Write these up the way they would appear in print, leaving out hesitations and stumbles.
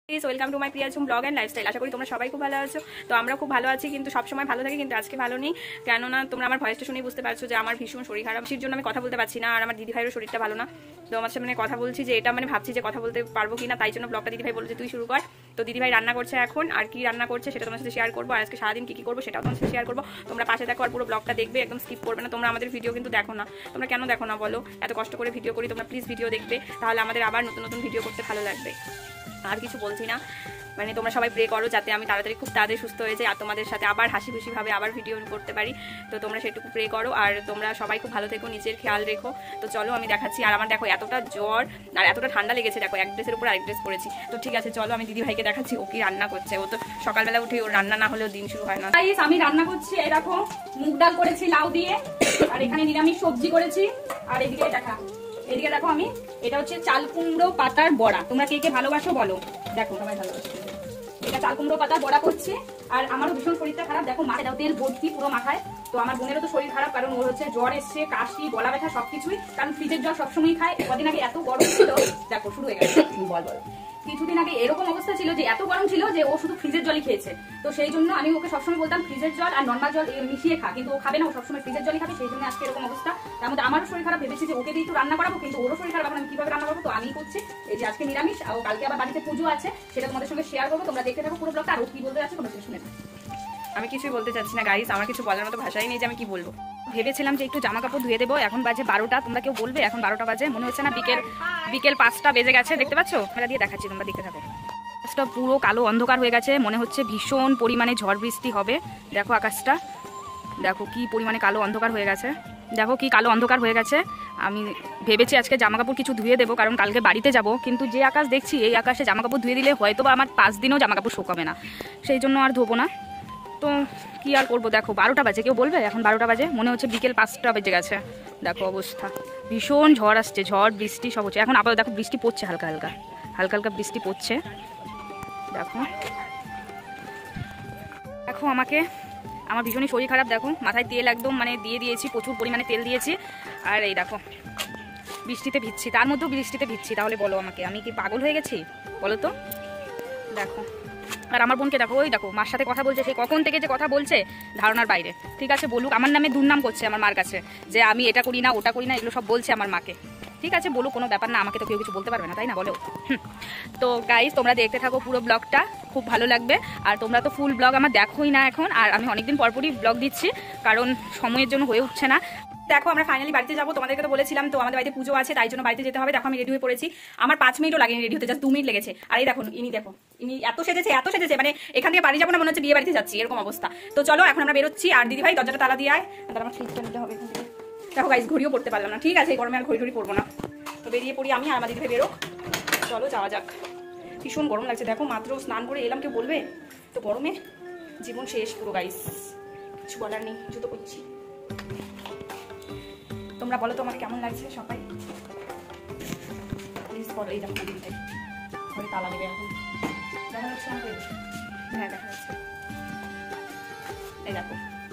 Welcome to my Priyajhum blog and lifestyle. আশা করি তোমরা সবাই খুব ভালো আছো। তো আমরা খুব ভালো আছি, কিন্তু সবসময় ভালো থাকি, কিন্তু আজকে ভালো নেই। কেননা তোমরা আমার ভয়েসটা শুনেই বুঝতে পারছো যে আমার ভীষণ শরীর খারাপ, সেই জন্য আমি কথা বলতে পারছি না। আর আমার দিদিভাইয়েরও শরীরটা ভালো না। তো আমার সামনে কথা বলছি যে এটা ভাবছি যে কথা বলতে পারবো কিনা, তাই জন্য ব্লগটা দিদিভাই বলছে তুই শুরু কর। তো দিদিভাই রান্না করছে এখন, আর কি রান্না করছে সেটা তোমার সাথে শেয়ার করবো। আর আজকে সারাদিন কি করবো সেটাও তোমার সাথে শেয়ার করবো। তোমরা পাশে দেখো আর পুরো ব্লগটা দেখবে, একদম স্কিপ করবে না। তোমরা আমাদের ভিডিও কিন্তু দেখো না, তোমরা কেন দেখো না বলো? এত কষ্ট করে ভিডিও করি, তোমরা প্লিজ ভিডিও দেখবে, তাহলে আমাদের আবার নতুন নতুন ভিডিও করতে ভালো লাগবে। আর কিছু বলছি না, তোমরা সবাই প্রে করো যাতে আমি খুব তাড়াতাড়ি সুস্থ হয়ে যাই আর তোমাদের সাথে আবার হাসি খুশি ভাবে আবার ভিডিও করতে পারি। তো তোমরা সেটুকু প্রে করো, আর তোমরা সবাই খুব ভালো থেকো, নিজের খেয়াল রেখো। তো চলো আমি দেখাচ্ছি। আর আমার দেখো এতটা জ্বর আর এতটা ঠান্ডা লেগেছে, দেখো এক ড্রেসের উপর আরেক ড্রেস পরেছি। তো ঠিক আছে, চলো আমি দিদি ভাইকে দেখাচ্ছি ও কি রান্না করছে। ও তো সকালবেলা উঠে ওর রান্না না হলেও দিন শুরু হয় না। আমি রান্না করছি, এই দেখো মুগ ডাল করেছি লাউ দিয়ে, আর এখানে নিরামিষ সবজি করেছি। আর এদিকে দেখো আমি এটা হচ্ছে চাল কুমড়ো পাতার বড়া। তোমরা কে কে ভালোবাসো বলো? দেখো সবাই ভালোবাসো। এটা চাল কুমড়ো পাতার বড়া করছি। আর আমারও ভীষণ শরীরটা খারাপ, দেখো মাথায় তেল ভর্তি পুরো মাথায়। তো আমার বোনেরও তো শরীর খারাপ, কারণ ওর হচ্ছে জ্বর এসছে, কাশি, গলা ব্যথা সবকিছুই, কারণ ফ্রিজের জল সবসময় খায়। কদিন আগে এত গরম ছিল, দেখো শুরু হয়ে গেছে। কিছুদিন আগে এরকম অবস্থা ছিল যে এত গরম ছিল যে ও শুধু ফ্রিজের জলই খেয়েছে। তো সেই জন্য আমি ওকে সবসময় বলতাম ফ্রিজের জল আর নর্মাল জল মিশিয়ে খা, কিন্তু ও খাবে না, ও সবসময় ফ্রিজের জলই খাবে। সেই জন্য আজকে এরকম অবস্থা। তার মধ্যে আমারও শরীর খারাপ, ভেবেছি যে ওকে দিয়ে একটু রান্না করাবো, কিন্তু ওরও শরীর খারাপ, এখন আমি কিভাবে রান্না করবো? তো আমিই করছি। এই যে আজকে নিরামিষ, আর কালকে আবার বাড়িতে পুজো আছে, সেটা তোমাদের সঙ্গে শেয়ার করবো। তোমরা দেখতে থাকো পুরো ব্লগটা। আর ও কি বলতে যাচ্ছে তোমরা শুনে থাকো। আমি কিছুই বলতে চাচ্ছি না গাইস, আমার কিছু বলার মতো ভাষাই নেই যে আমি কি বলবো। ভেবেছিলাম যে একটু জামা কাপড় ধুয়ে দেবো, এখন বাজে 12টা। তোমরা কেউ বলবে এখন 12টা বাজে? মনে হচ্ছে না বিকেল 5টা বেজে গেছে। দেখতে পাচ্ছ? আমরা দিয়ে দেখাচ্ছি, তোমরা দেখতে থাকো। আকাশটা পুরো কালো অন্ধকার হয়ে গেছে, মনে হচ্ছে ভীষণ পরিমাণে ঝড় বৃষ্টি হবে। দেখো আকাশটা, দেখো কি পরিমাণে কালো অন্ধকার হয়ে গেছে, দেখো কি কালো অন্ধকার হয়ে গেছে। আমি ভেবেছি আজকে জামা কাপড় কিছু ধুয়ে দেবো, কারণ কালকে বাড়িতে যাব। কিন্তু যে আকাশ দেখছি, এই আকাশে জামা কাপড় ধুয়ে দিলে হয়তো বা আমার 5 দিনেও জামা কাপড় শুকাবে না, সেই জন্য আর ধোবো না। তো কি আর করবো, দেখো 12টা বাজে। কেউ বলবে এখন 12টা বাজে? মনে হচ্ছে বিকেল 5টা বেজে গেছে। দেখো অবস্থা, ভীষণ ঝড় আসছে, ঝড় বৃষ্টি সব হচ্ছে। এখন আবার দেখো বৃষ্টি পড়ছে, হালকা হালকা বৃষ্টি পড়ছে। দেখো আমার ভীষণই শরীর খারাপ। দেখো মাথায় তেল একদম দিয়ে দিয়েছি, প্রচুর পরিমাণে তেল দিয়েছি। আর এই দেখো বৃষ্টিতে ভিজছি, তার মধ্যেও বৃষ্টিতে ভিজছি। তাহলে বলো আমাকে, আমি কি পাগল হয়ে গেছি বলো তো? দেখো, আর আমার বোনকে দেখো, ওই দেখো মার সাথে কথা বলছে, সেই কখন থেকে যে কথা বলছে ধারণার বাইরে। ঠিক আছে বলুক, আমার নামে দুর্নাম করছে আমার মার কাছে, যে আমি এটা করি না ওটা করি না, এগুলো সব বলছে আমার মাকে। ঠিক আছে বলুক, কোনো ব্যাপার না, আমাকে তো কেউ কিছু বলতে পারবে না, তাই না বলো? তো গাইস তোমরা দেখতে থাকো পুরো ব্লগটা, খুব ভালো লাগবে। আর তোমরা তো ফুল ব্লগ আমার দেখোই না এখন, আর আমি অনেকদিন পরপরই ব্লগ দিচ্ছি, কারণ সময়ের জন্য হয়ে উঠছে না। দেখো আমরা ফাইনালি বাড়িতে যাবো, তোমাদেরকে তো বলেছিলাম। তো আমাদের বাড়িতে পুজো আছে, তাই জন্য বাড়িতে যেতে হবে। দেখো আমি রেডি হয়ে পড়েছি, আমার 5 মিনিটও লাগেনি রেডি হতে, জাস্ট 2 মিনিট লেগেছে। আর এই দেখো ইনি এত সেজেছে এখান থেকে বাড়ি যাবো না, মনে হচ্ছে বিয়ে বাড়িতে যাচ্ছি, এরকম অবস্থা। তো চলো এখন আমরা বেরোচ্ছি। আর দিদি ভাই দরজাটা তালা দিয়ে আয়, তাহলে আমার ফ্রিজটা নিতে হবে এখান থেকে। দেখো গাইস ঘড়িও পড়তে পারলাম না। ঠিক আছে, এই গরমে আর ঘড়ি পড়বো না। তো বেরিয়ে পড়ি আমি, আর আমার দিদি ভাই বেরোক। চলো যাওয়া যাক। ভীষণ গরম লাগছে, দেখো মাত্র স্নান করে এলাম, কেউ বলবে? তো গরমে জীবন শেষ পুরো গাইস, কিছু বলার নেই, জুতো করছি। তোমরা বলো তো আমার কেমন লাগছে সবাই, প্লিজ বলো। এই দেখো দিদিটাই ঘরে তালা দেবে এখন, দেখা যাচ্ছে আমাকে? হ্যাঁ দেখা যাচ্ছে। এই দেখো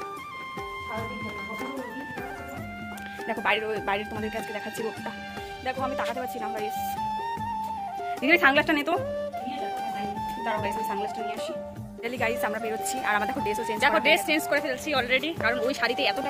দেখো বাইরের তোমাদেরকে আজকে দেখাচ্ছি রোদটা। দেখো আমি তাকাতে পারছি না গাইস। দিদি সানগ্লাসটা নে তো, দাঁড়াও গাইস আমি সানগ্লাসটা নিয়ে আসি। ডেলি গাইস আমরা বেরোচ্ছি, আর আমার দেখো ড্রেসও চেঞ্জ, দেখো ড্রেস চেঞ্জ করে ফেলছি অলরেডি, কারণ ওই শাড়িতে এতটা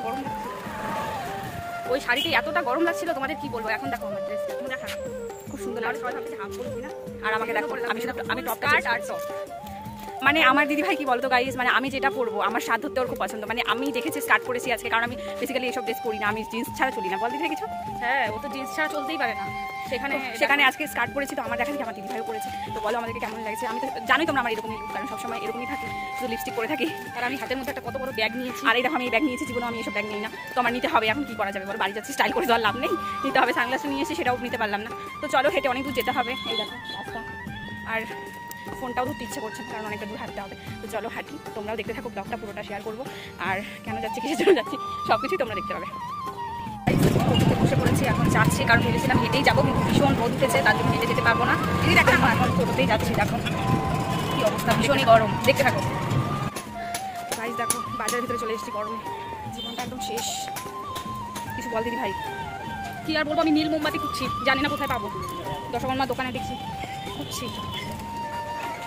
গরম লাগছিল, তোমাদের কি বলবো। এখন দেখো আমার ড্রেস দেখা খুব সুন্দর লাগে, সবাই ভাবছে হাফ বলবি না। আর আমাকে দেখো আমি টপ কাট আর টপ, আমার দিদি ভাই কি বলতো গাইস, আমি যেটা পরবো আমার সাত ধরতে ওর খুব পছন্দ। আমি দেখেছি স্কার্ট পরেছি আজকে, কারণ আমি বেসিক্যালি এইসব ড্রেস পরি না, আমি জিন্স ছাড়া চলি না। বল দিদি ভাই কিছু? হ্যাঁ, ও তো জিন্স ছাড়া চলতেই পারে না। সেখানে আজকে স্কার্ট পরেছি, তো আমার দেখা দেখি আমার দিদি ভাইও পরেছে। তো বলো আমাদেরকে কেমন লাগছে? আমি তো জানোই তোমরা আমার এরকমই লুক, কারণ সবসময় এরকমই থাকি, শুধু লিপস্টিক পরে থাকি। আর আমি হাতের মধ্যে একটা কত বড় ব্যাগ নিয়েছি, আর এই দেখো আমি এই ব্যাগ নিয়েছি, জীবনে আমি এসব ব্যাগ নিই না। তো আমার নিতে হবে, এখন কি করা যাবে বল? বাড়ি যাচ্ছি, স্টাইল করে যাওয়ার লাভ নেই, নিতে হবে। সানগ্লাসটা নিয়ে এসে সেটাও নিতে পারলাম না। তো চলো হেঁটে অনেক দূর যেতে হবে, এই দেখো রাস্তা, আর ফোনটাও ধরতে ইচ্ছে করছে, কারণ অনেকটা দূর হাঁটতে হবে। তো চলো হাঁটি, তোমরাও দেখতে থাকো ব্লগটা, পুরোটা শেয়ার করবো। আর কেন যাচ্ছি, কিসের জন্য যাচ্ছি, সব কিছুই তোমরা দেখতে পাবে। বসে পড়েছি, এখন যাচ্ছি, কারণ ভেবেছিলাম হেঁটেই যাবো, কিন্তু ভীষণ রোদ উঠেছে, তার জন্য হেঁটে যেতে পারবো না। দিদি দেখো এখন টোটোতেই যাচ্ছি, দেখো কি অবস্থা, ভীষণই গরম, দেখতে থাকো গাইস। দেখো বাজারের ভিতরে চলে এসেছি, গরমে জীবনটা একদম শেষ। কিছু বল দিদি ভাই। কি আর বলবো, আমি নীল মোমবাতি খুঁজছি, জানি না কোথায় পাবো। দশকর্মার দোকানে দেখছি, খুঁজছি,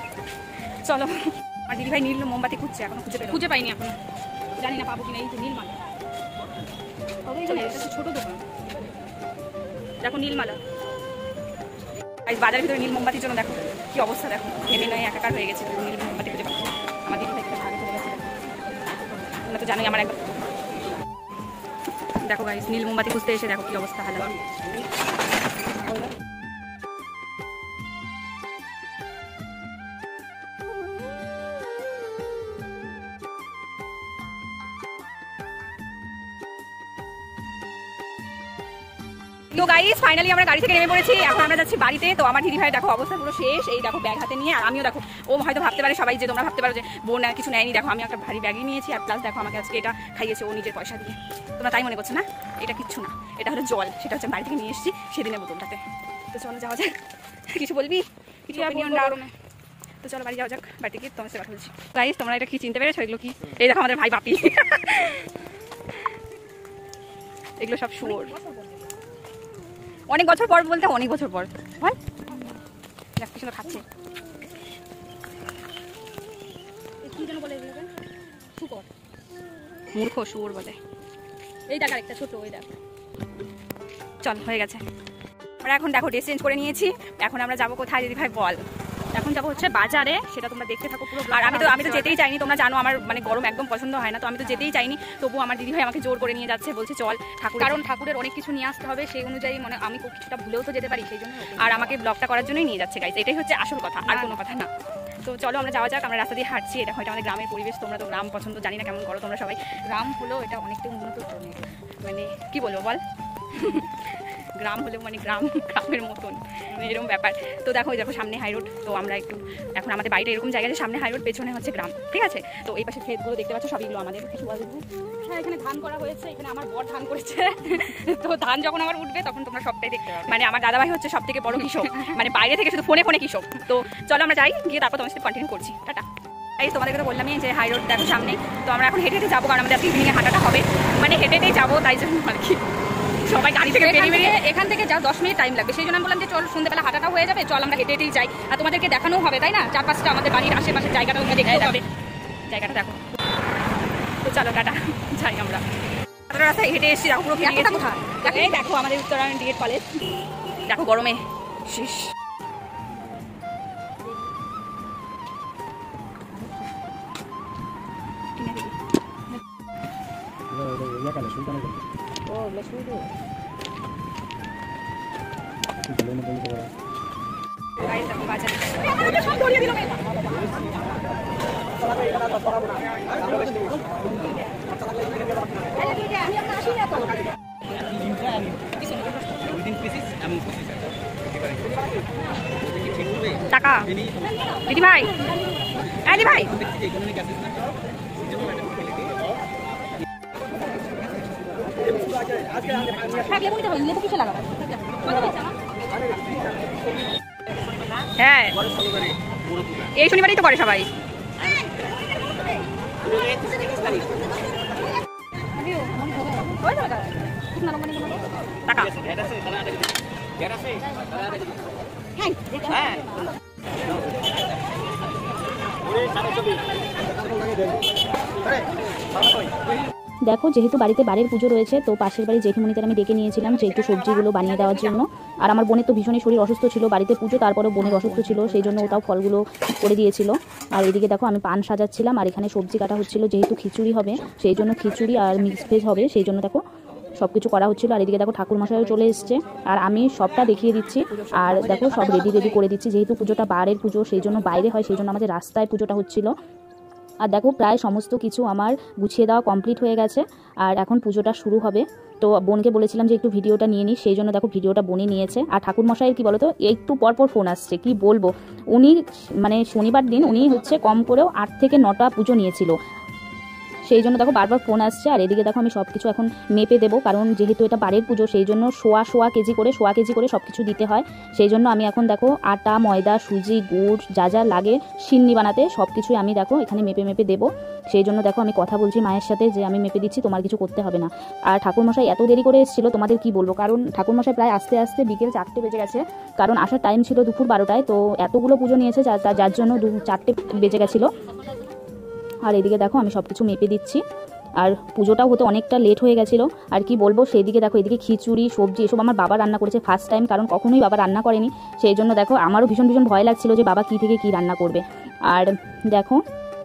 চলো। আমার দিদিভাই নীল মোমবাতি খুঁজছে, এখনো খুঁজে পাইনি এখনো, জানি না পাবো কিনা। এই তো নীলমালা, ছোট দোকান, দেখো নীলমালা। বাজারের ভিতরে নীল মোমবাতির জন্য দেখো কি অবস্থা, দেখো ঘেমে নয় একাকার হয়ে গেছে, নীল মোমবাতি খুঁজে পাচ্ছি। আমার দিদিভাই ভাগে চলে গেছে, তোমরা তো জানোই আমার একবার। দেখো গাইস নীল মোমবাতি খুঁজতে এসে দেখো কি অবস্থা হালা। তো গাইস ফাইনালি আমরা গাড়ি থেকে নেমে পড়েছি, এখন আমরা যাচ্ছি বাড়িতে। তো আমার দিদিভাই দেখো অবস্থা পুরো শেষ, এই দেখো ব্যাগ হাতে নিয়ে। আর আমিও দেখো, ও হয়তো ভাবতে পারে সবাই যে তোমরা ভাবতে পারো যে বোন কিছু নেয়নি, দেখো আমি একটা ভারী ব্যাগই নিয়েছি। আর প্লাস দেখো আমাকে আজকে এটা খাইয়েছে ও নিজের পয়সা দিয়ে। তোমরা তাই মনে করছো না? এটা কিচ্ছু না, এটা হলো জল, সেটা হচ্ছে বাড়ি থেকে নিয়ে এসেছি সেদিনের বোতলটাতে। তো চলো যাওয়া যাক। কিছু বলবি? কিছু অপিনিয়ন রাখো। তো চলো বাড়ি যাওয়া যাক, বাড়িতে গিয়ে তোমার সাথে কথা বলছি। গাইস তোমরা এটা কি চিনতে পেরেছো? এগুলো কি? এই দেখো আমাদের ভাই বাপি। এগুলো সব শুয়োর। অনেক বছর পর বলতে অনেক বছর পর বল, দেখ কি সুন্দর খাচ্ছে। মূর্খ শুয়োর বলে। এই দেখ আরেকটা ছোট, ওই দেখ। চল হয়ে গেছে। আমরা এখন দেখো ড্রেস চেঞ্জ করে নিয়েছি, এখন আমরা যাবো কোথায় দিদি ভাই বল? এখন যাবো হচ্ছে বাজারে, সেটা তোমরা দেখতে থাকো পুরো। আর আমি তো যেতেই চাইনি, তোমরা জানো আমার মানে গরম একদম পছন্দ হয় না, তো আমি তো যেতেই চাইনি। তবু আমার দিদিভাই আমাকে জোর করে নিয়ে যাচ্ছে, বলছে চল ঠাকুর, কারণ ঠাকুরের অনেক কিছু নিয়ে আসতে হবে, সেই অনুযায়ী মানে আমি কিছুটা ভুলেও তো যেতে পারি, সেই জন্য। আর আমাকে ব্লগটা করার জন্যই নিয়ে যাচ্ছে গাইস, এটাই হচ্ছে আসল কথা, আর কোনো কথা না। তো চলো আমরা যাওয়া যাক। আমরা রাস্তা দিয়ে হাঁটছি, এটা হয়তো আমাদের গ্রামের পরিবেশ। তোমরা তো গ্রাম পছন্দ, জানি না কেমন করো তোমরা সবাই। গ্রাম হলেও এটা অনেকটা উন্নত, মানে কি বলবো বল, গ্রাম হলেও মানে গ্রামের মতন এরকম ব্যাপার। তো দেখো দেখো সামনে হাই রোড। তো আমরা একটু এখন আমাদের বাড়িটা এরকম জায়গায় যে সামনে হাই রোড, পেছনে হচ্ছে গ্রাম, ঠিক আছে? তো এই পাশে ক্ষেতগুলো দেখতে পাচ্ছ, সবইগুলো আমাদের। কিছু বলবো? হ্যাঁ, এখানে ধান করা হয়েছে, এখানে আমার বর ধান করেছে। তো ধান যখন আমার উঠবে তখন তোমরা সবটাই দেখতে পাবে। মানে আমার দাদাভাই হচ্ছে সব থেকে বড় কৃষক, মানে বাইরে থেকে শুধু ফোনে ফোনে কৃষক। তো চলো আমরা যাই, গিয়ে তারপর তোমার সাথে কন্টিনিউ করছি। টাটা। এই তোমাদেরকে তো বললামই যে হাই রোড দেখো সামনে। তো আমরা এখন হেঁটে হেঁটে যাবো, কারণ আমাদের আজকে ইভিনিংয়ে হাঁটাটা হবে, মানে হেঁটে হেঁটেই যাবো, তাই জন্য আর কি। সবাই গাড়ি থেকে বেরিয়ে এখান থেকে যাও 10 মিনিট টাইম লাগবে, সেই জন্য আমি বললাম যে চল সন্ধ্যেবেলা হাঁটাটা হয়ে যাবে, চল আমরা হেঁটে হেঁটেই যাই। আর তোমাদেরকে দেখানোও হবে, তাই না? 4-5টা আমাদের বাড়ির আশেপাশের জায়গাটা তোমরা দেখতে হবে, জায়গাটা দেখো। তো চলো টাটা, যাই আমরা। রাস্তায় হেঁটে এসেছি, দেখো পুরো এই দেখো আমাদের উত্তরায়ণ ডিএড কলেজ, দেখো গরমে শেষ। টাকা দিদি ভাই, দিদি ভাই হ্যাঁ, এই শনিবারই তো করে সবাই। টাকা দেখো যেহেতু বাড়িতে বাড়ির পুজো রয়েছে, তো পাশের বাড়ি জেঠিমণিদের আমি ডেকে নিয়েছিলাম যে একটু সবজিগুলো বানিয়ে দেওয়ার জন্য। আর আমার বোনের তো ভীষণই শরীর অসুস্থ ছিল, বাড়িতে পুজো তারপরেও বোনের অসুস্থ ছিল, সেই জন্য ওটাও ফলগুলো করে দিয়েছিল। আর এদিকে দেখো আমি পান সাজাচ্ছিলাম, আর এখানে সবজি কাটা হচ্ছিল, যেহেতু খিচুড়ি হবে সেই জন্য খিচুড়ি আর মিক্স ভেজ হবে, সেই জন্য দেখো সব কিছু করা হচ্ছিল। আর এদিকে দেখো ঠাকুরমশাইও চলে এসছে, আর আমি সবটা দেখিয়ে দিচ্ছি। আর দেখো সব রেডি করে দিচ্ছি, যেহেতু পুজোটা বারের পুজো সেই জন্য বাইরে হয়, সেই জন্য আমাদের রাস্তায় পুজোটা হচ্ছিল। আর দেখো প্রায় সমস্ত কিছু আমার গুছিয়ে দেওয়া কমপ্লিট হয়ে গেছে, আর এখন পুজোটা শুরু হবে। তো বোনকে বলেছিলাম যে একটু ভিডিওটা নিয়ে নিই, সেই জন্য দেখো ভিডিওটা বোনই নিয়েছে। আর ঠাকুরমশাইয়ের কি বলতো, একটু পরপর ফোন আসছে, কি বলবো, উনি মানে শনিবার দিন উনি হচ্ছে কম করেও 8 থেকে 9টা পুজো নিয়েছিল, সেই জন্য দেখো বারবার ফোন আসছে। আর এদিকে দেখো আমি সব কিছু এখন মেপে দেবো, কারণ যেহেতু এটা বাড়ির পুজো সেই জন্য সোয়া কেজি করে সব কিছু দিতে হয়। সেই জন্য আমি এখন দেখো আটা, ময়দা, সুজি, গুড় যা যা লাগে সিন্নি বানাতে সব কিছুই আমি দেখো এখানে মেপে দেবো। সেই জন্য দেখো আমি কথা বলছি মায়ের সাথে যে আমি মেপে দিচ্ছি, তোমার কিছু করতে হবে না। আর ঠাকুরমশাই এত দেরি করে এসেছিলো তোমাদের কি বলবো, কারণ ঠাকুরমশাই প্রায় আস্তে আস্তে বিকেল 4টে বেজে গেছে, কারণ আসার টাইম ছিল দুপুর 12টায়। তো এতগুলো পুজো নিয়েছে যার জন্য 4টে বেজে গেছিলো। আর এদিকে দেখো আমি সব কিছু মেপে দিচ্ছি। আর পুজোটাও হতে অনেকটা লেট হয়ে গেছিলো। আর কি বলবো, সেই দিকে দেখো এদিকে খিচুড়ি, সবজি এসব আমার বাবা রান্না করেছে ফার্স্ট টাইম, কারণ কখনোই বাবা রান্না করেনি। সেই জন্য দেখো আমারও ভীষণ ভয় লাগছিল যে বাবা কী থেকে কী রান্না করবে। আর দেখো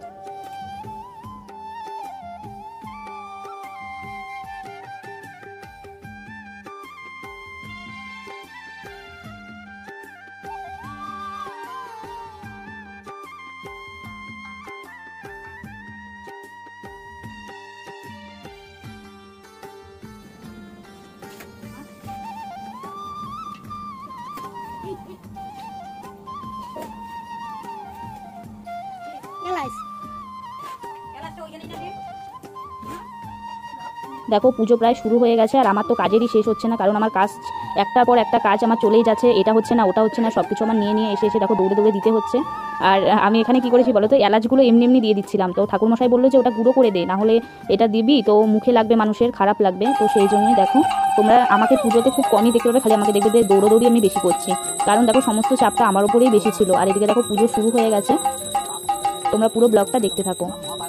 দেখো পুজো প্রায় শুরু হয়ে গেছে। আর আমার তো কাজেরই শেষ হচ্ছে না, কারণ আমার কাজ একটার পর একটা কাজ আমার চলেই যাচ্ছে, এটা হচ্ছে না ওটা হচ্ছে না, সব কিছু আমার নিয়ে এসে দেখো দৌড়ে দিতে হচ্ছে। আর আমি এখানে কি করেছি বলো তো, এলাচগুলো এমনি দিয়ে দিচ্ছিলাম। তো ঠাকুরমশাই বললো যে ওটা গুঁড়ো করে দে, না হলে এটা দিবি তো মুখে লাগবে, মানুষের খারাপ লাগবে। তো সেই জন্যই দেখো তোমরা আমাকে পুজোতে খুব কমই দেখতে পাবে, খালি আমাকে দেখবে যে দৌড়ি আমি বেশি করছি, কারণ দেখো সমস্ত চাপটা আমার উপরেই বেশি ছিল। আর এদিকে দেখো পুজো শুরু হয়ে গেছে, তোমরা পুরো ব্লগটা দেখতে থাকো।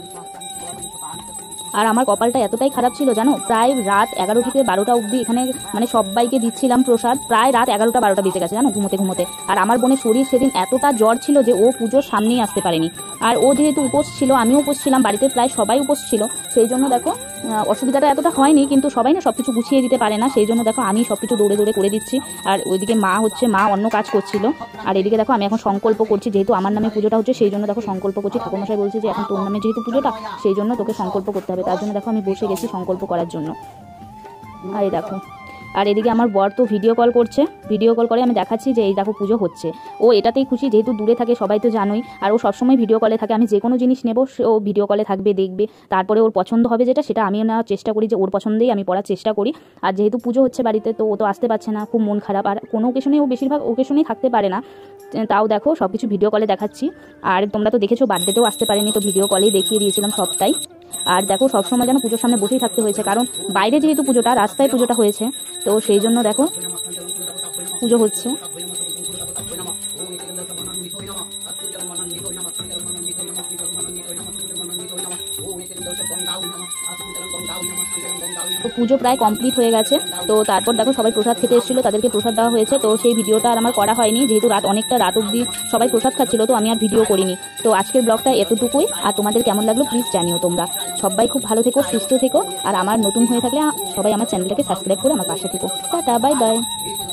আর আমার কপালটা এতটাই খারাপ ছিল জানো, প্রায় রাত 11 থেকে 12টা অবধি এখানে মানে সবাইকে দিচ্ছিলাম প্রসাদ, প্রায় রাত 11টা 12টা বেজে গেছে জানো ঘুমোতে। আর আমার বোনের শরীর সেদিন এতটা জ্বর ছিল যে ও পুজোর সামনেই আসতে পারেনি। আর ও যেহেতু উপোস ছিল, আমিও উপোস ছিলাম, বাড়িতে প্রায় সবাই উপোস ছিল, সেই জন্য দেখো অসুবিধাটা এতটা হয়নি। কিন্তু সবাই না সব কিছু গুছিয়ে দিতে পারে না, সেই জন্য দেখো আমি সব কিছু দৌড়ে করে দিচ্ছি। আর ওইদিকে মা অন্য কাজ করছিল। আর এদিকে দেখো আমি এখন সংকল্প করছি, যেহেতু আমার নামে পুজোটা হচ্ছে সেই জন্য দেখো সংকল্প করছি। ঠাকুরমশাই বলছে যে এখন তোর নামে যেহেতু পুজোটা সেই জন্য তোকে সংকল্প করতে হবে, তার জন্য দেখো আমি বসে গেছি সংকল্প করার জন্য। আর এই দেখো, আর এদিকে আমার বর তো ভিডিও কল করে আমি দেখাচ্ছি যে এই দেখো পুজো হচ্ছে। ও এটাতেই খুশি, যেহেতু দূরে থাকে সবাই তো জানোই। আর ও সবসময় ভিডিও কলে থাকে, আমি যে কোনো জিনিস নেবো ও ভিডিও কলে থাকবে, দেখবে, তারপরে ওর পছন্দ হবে সেটা আমি নেওয়ার চেষ্টা করি, যে ওর পছন্দেই আমি পড়ার চেষ্টা করি। আর যেহেতু পুজো হচ্ছে বাড়িতে, তো ও তো আসতে পারছে না, খুব মন খারাপ। আর কোনো ওকেশনেই ও বেশিরভাগ ওকেশনেই থাকতে পারে না, তাও দেখো সব কিছু ভিডিও কলে দেখাচ্ছি। আর তোমরা তো দেখেছো বার্থডেতেও আসতে পারেনি, তো ভিডিও কলেই দেখিয়ে দিয়েছিলাম সবটাই। আর দেখো সবসময় যেন পুজোর সামনে বসেই থাকতে হয়েছে, কারণ বাইরে যেহেতু পুজোটা, রাস্তায় পুজোটা হয়েছে, তো সেই জন্য দেখো পুজো হচ্ছে। তো পুজো প্রায় কমপ্লিট হয়ে গেছে। তো তারপর দেখো সবাই প্রসাদ খেতে এসেছিলো, তাদেরকে প্রসাদ দেওয়া হয়েছে। তো সেই ভিডিওটা আর আমার করা হয়নি, যেহেতু অনেকটা রাত অবধি সবাই প্রসাদ খাচ্ছিল, তো আমি আর ভিডিও করিনি। তো আজকের ব্লগটা এতটুকুই। আর তোমাদের কেমন লাগলো প্লিজ জানিও। তোমরা সবাই খুব ভালো থেকো, সুস্থ থেকো। আর আমার নতুন হয়ে থাকলে সবাই আমার চ্যানেলটাকে সাবস্ক্রাইব করে আমার পাশে থেকো। Tata, bye by.